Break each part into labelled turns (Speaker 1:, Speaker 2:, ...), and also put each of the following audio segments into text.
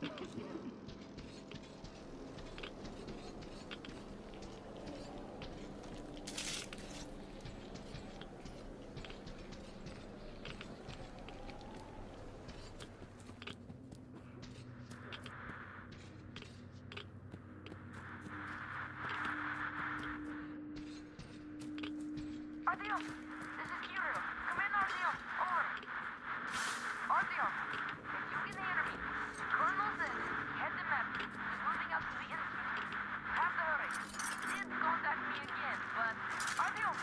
Speaker 1: Artyom, this is Kirill. Come in, Artyom. Over. Artyom, if you can hear me, Colonel says head the map. He's moving out to the institute. Have to hurry. He did contact me again, but Artyom.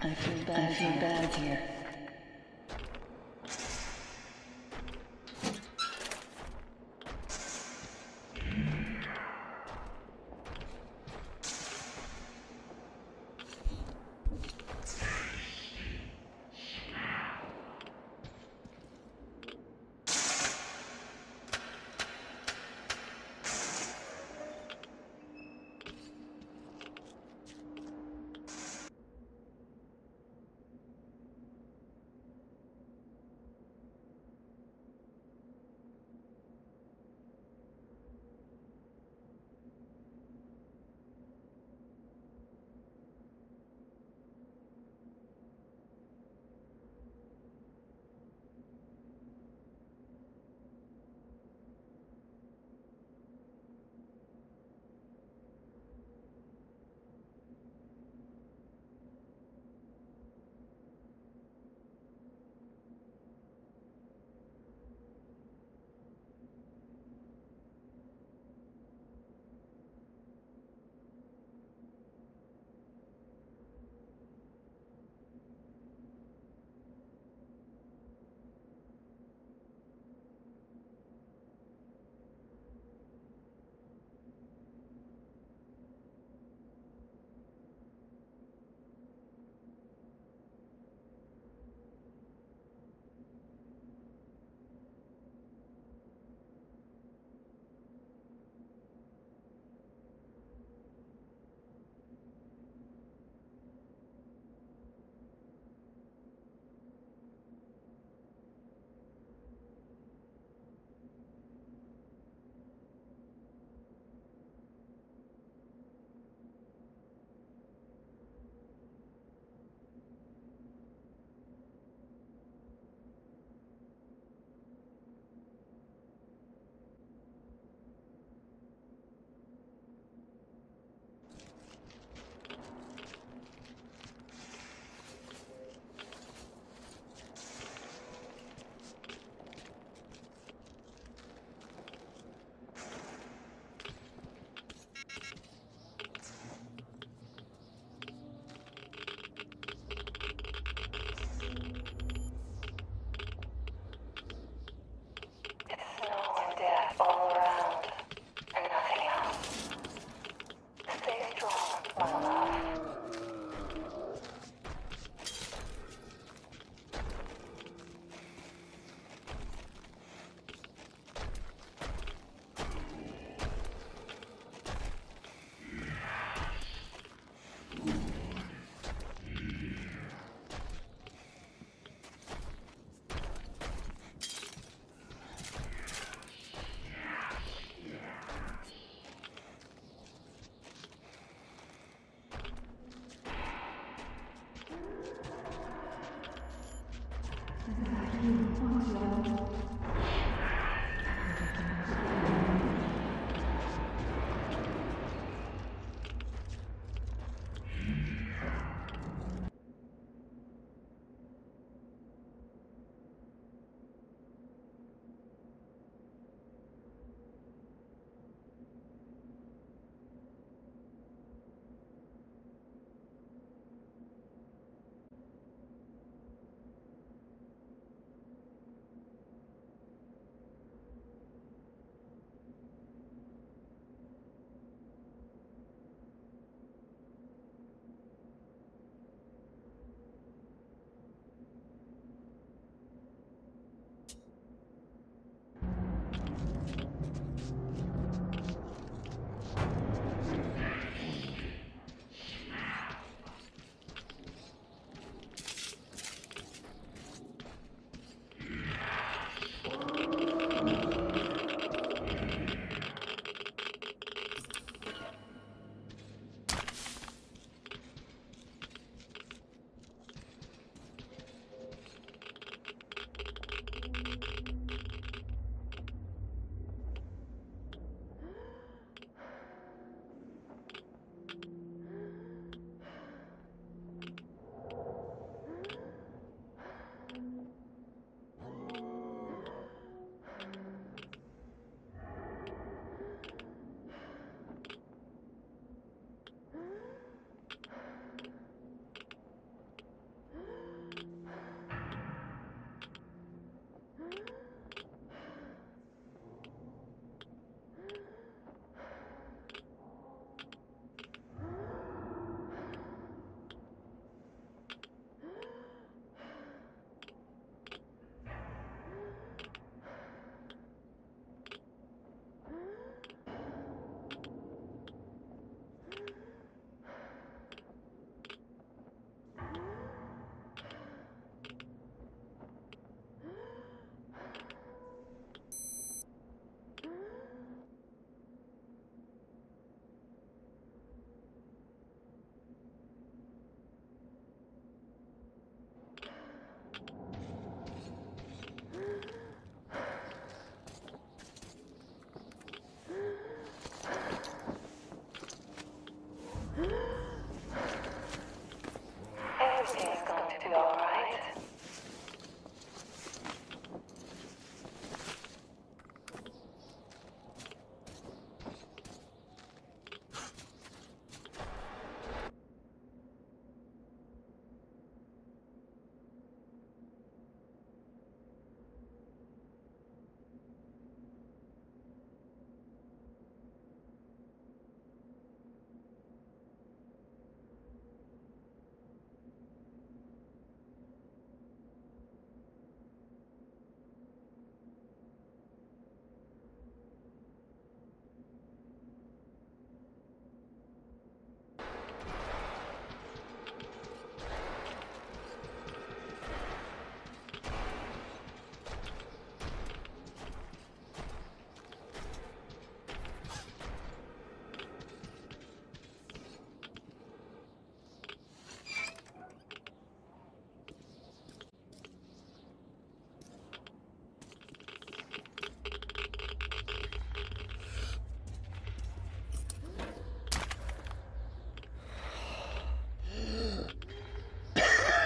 Speaker 2: I feel bad here.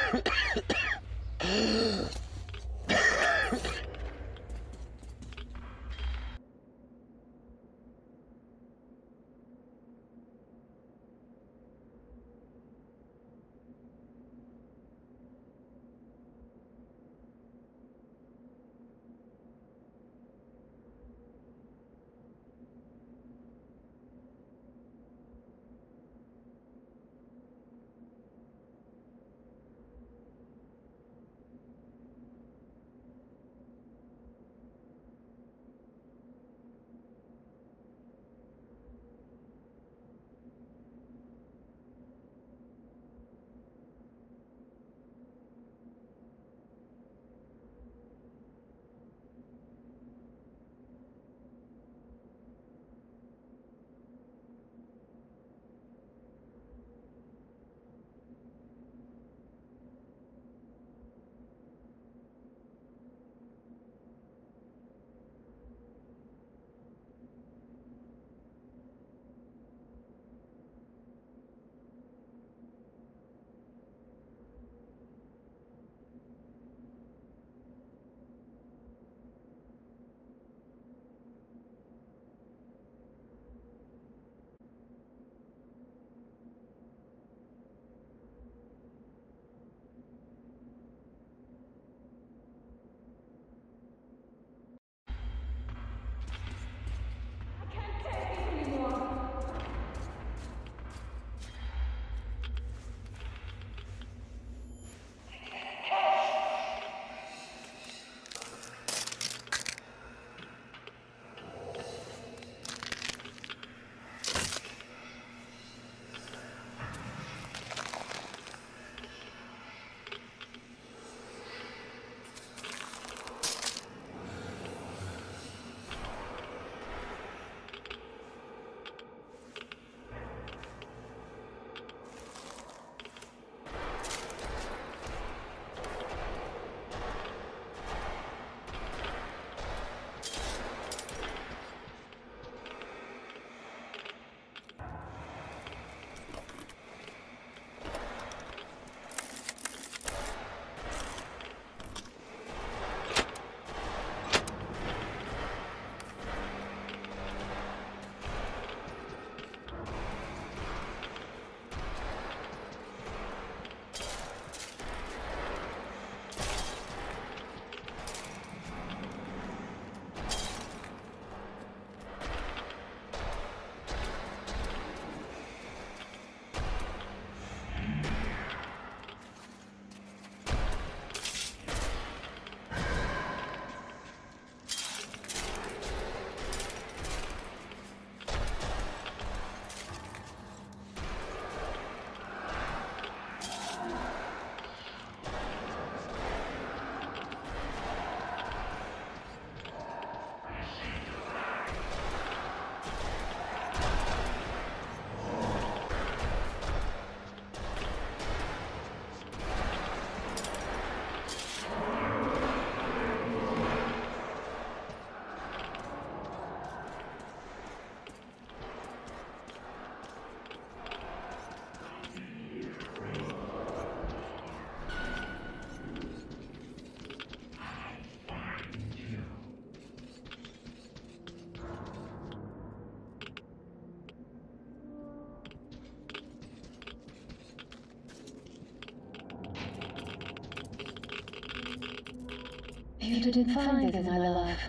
Speaker 2: You didn't find it, my love.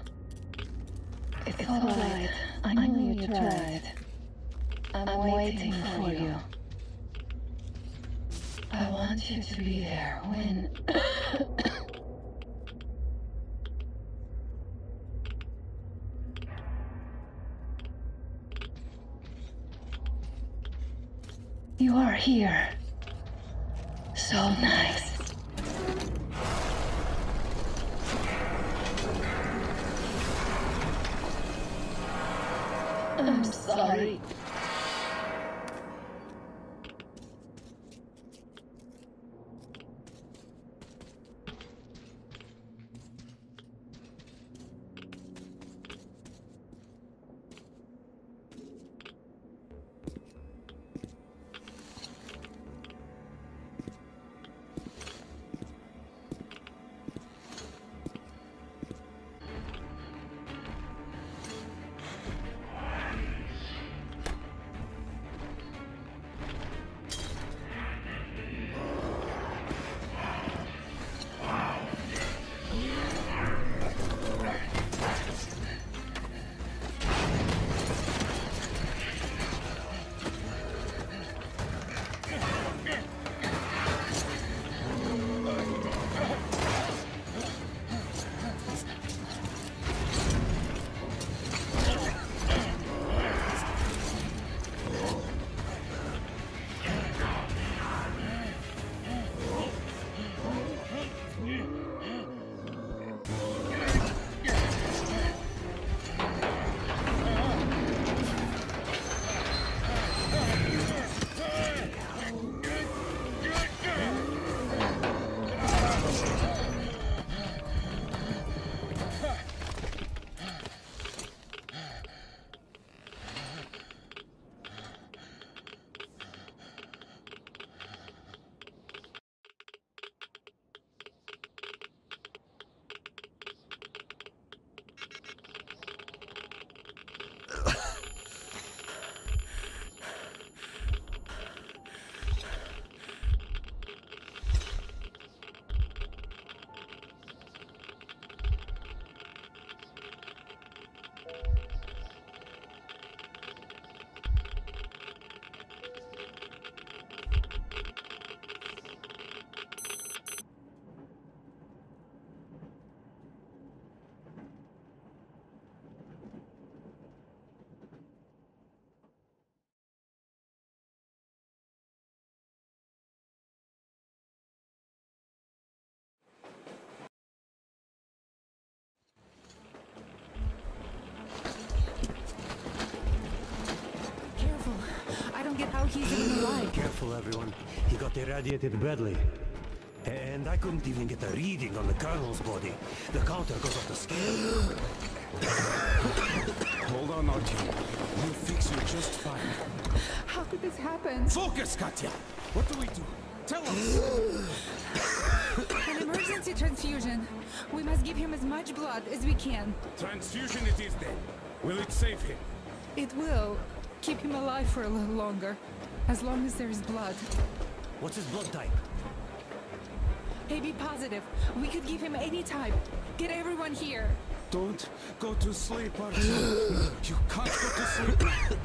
Speaker 2: It's all right. I know you tried. I'm waiting for you. I want you to be there when... You are here. So nice. I'm sorry.
Speaker 3: careful, everyone. He got irradiated badly. And I couldn't even get a reading on the Colonel's body. The counter goes off the scale.
Speaker 4: Hold on, Artyom. We'll fix you just fine.
Speaker 5: How could this happen?
Speaker 4: Focus, Katya! What do we do? Tell us!
Speaker 5: An emergency transfusion. We must give him as much blood as we can.
Speaker 4: Transfusion it is then. Will it save him?
Speaker 5: It will keep him alive for a little longer. As long as there is blood.
Speaker 3: What's his blood type?
Speaker 5: AB positive. We could give him any type. Get everyone here.
Speaker 4: Don't go to sleep, Artyom. You can't go to sleep.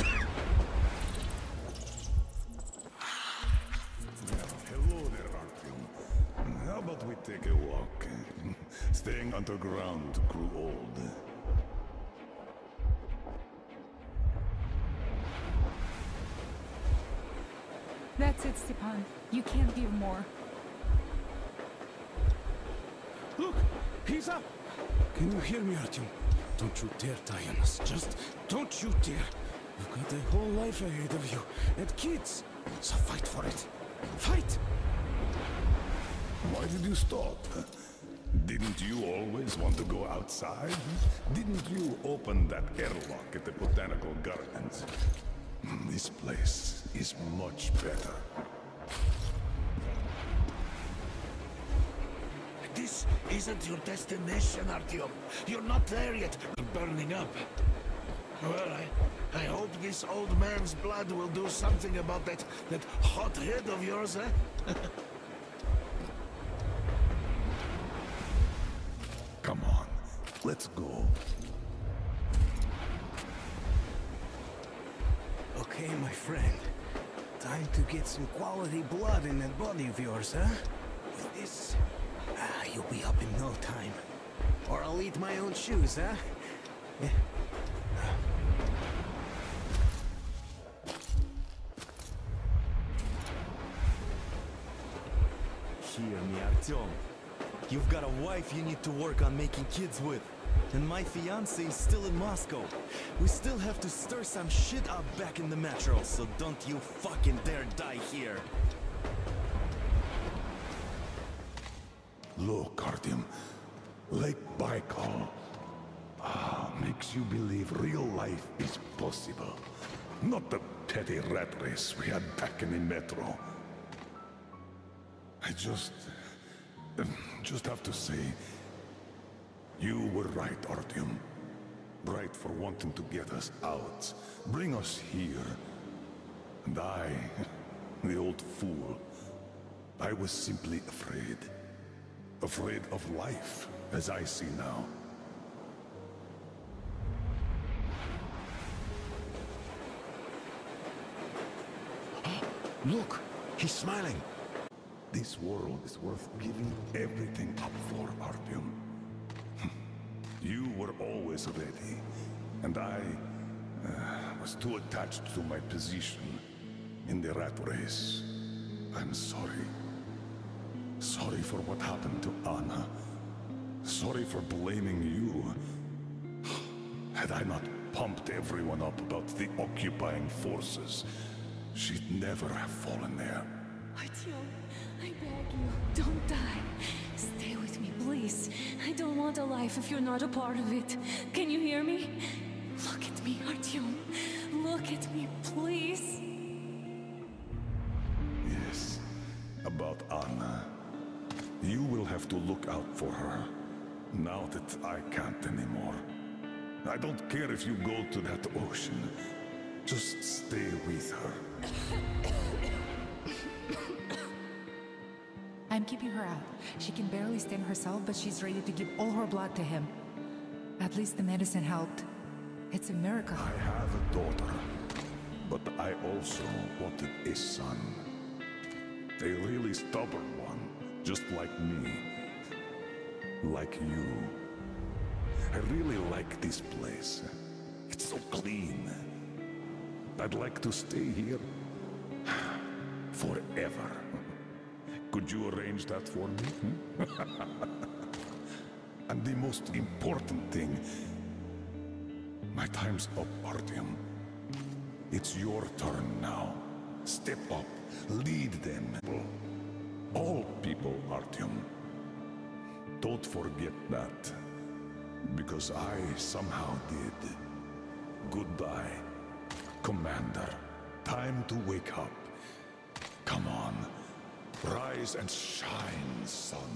Speaker 6: Hello there, Artyom. How about we take a walk? Staying underground grew old.
Speaker 5: That's it, Stepan. You can't give more.
Speaker 4: Look! He's up! Can you hear me, Artyom? Don't you dare die on us. Just don't you dare. You've got a whole life ahead of you. And kids. So fight for it. Fight!
Speaker 6: Why did you stop? Didn't you always want to go outside? Didn't you open that airlock at the Botanical Gardens? This place is much better.
Speaker 7: This isn't your destination, Artyom. You're not there yet. You're burning up. Well, I hope this old man's blood will do something about that hot head of yours, eh?
Speaker 6: Come on, let's go.
Speaker 8: Okay, my friend. Time to get some quality blood in that body of yours, huh? With this, you'll be up in no time. Or I'll eat my own shoes, huh? Yeah.
Speaker 9: Hear me, Artyom. You've got a wife you need to work on making kids with. And my fiancé is still in Moscow. We still have to stir some shit up back in the metro, so don't you fucking dare die here.
Speaker 6: Look, Artyom. Lake Baikal. Makes you believe real life is possible. Not the petty rat race we had back in the metro. I just have to say, you were right, Artyom. Right for wanting to get us out, bring us here. And I, the old fool, I was simply afraid. Afraid of life, as I see now.
Speaker 7: Look, he's smiling.
Speaker 6: This world is worth giving everything up for, Artyom. You were always ready, and I was too attached to my position in the rat race. I'm sorry. Sorry for what happened to Anna. Sorry for blaming you. Had I not pumped everyone up about the occupying forces, she'd never have fallen there.
Speaker 10: Artyom, I beg you, don't die. Stay with me, please. I don't want a life if you're not a part of it. Can you hear me? Look at me, Artyom. Look at me, please.
Speaker 6: Yes, about Anna. You will have to look out for her, now that I can't anymore. I don't care if you go to that ocean. Just stay with her.
Speaker 5: I'm keeping her out. She can barely stand herself, but she's ready to give all her blood to him. At least the medicine helped. It's a miracle.
Speaker 6: I have a daughter, but I also wanted a son. A really stubborn one, just like me. Like you. I really like this place. It's so clean. I'd like to stay here forever. Could you arrange that for me? And the most important thing, my time's up, Artyom. It's your turn now. Step up Lead them. All people, Artyom. Don't forget that. Because I somehow did. Goodbye, Commander. Time to wake up. Come on. Rise and shine, son.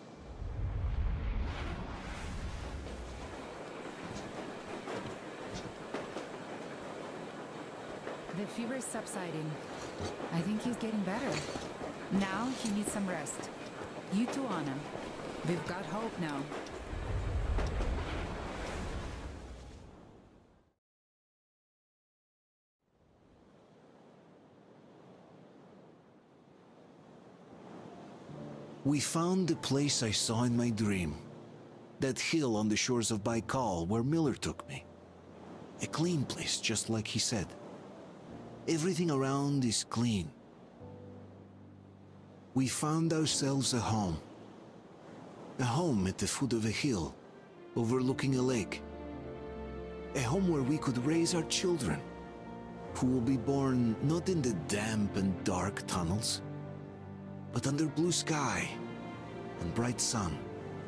Speaker 5: The fever is subsiding. I think he's getting better. Now he needs some rest. You too, Anna. We've got hope now.
Speaker 8: We found the place I saw in my dream. That hill on the shores of Baikal where Miller took me. A clean place, just like he said. Everything around is clean. We found ourselves a home. A home at the foot of a hill, overlooking a lake. A home where we could raise our children, who will be born not in the damp and dark tunnels, but under blue sky and bright sun.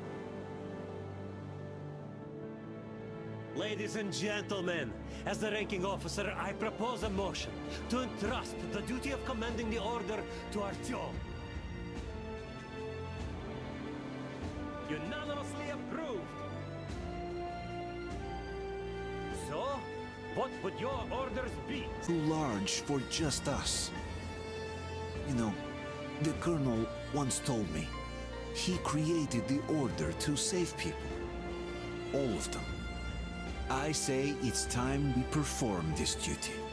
Speaker 3: Ladies and gentlemen, as the ranking officer, I propose a motion to entrust the duty of commanding the order to Artyom. Unanimously approved. So, what would your orders be?
Speaker 8: Too large for just us. You know, the Colonel once told me, he created the order to save people. All of them. I say it's time we perform this duty.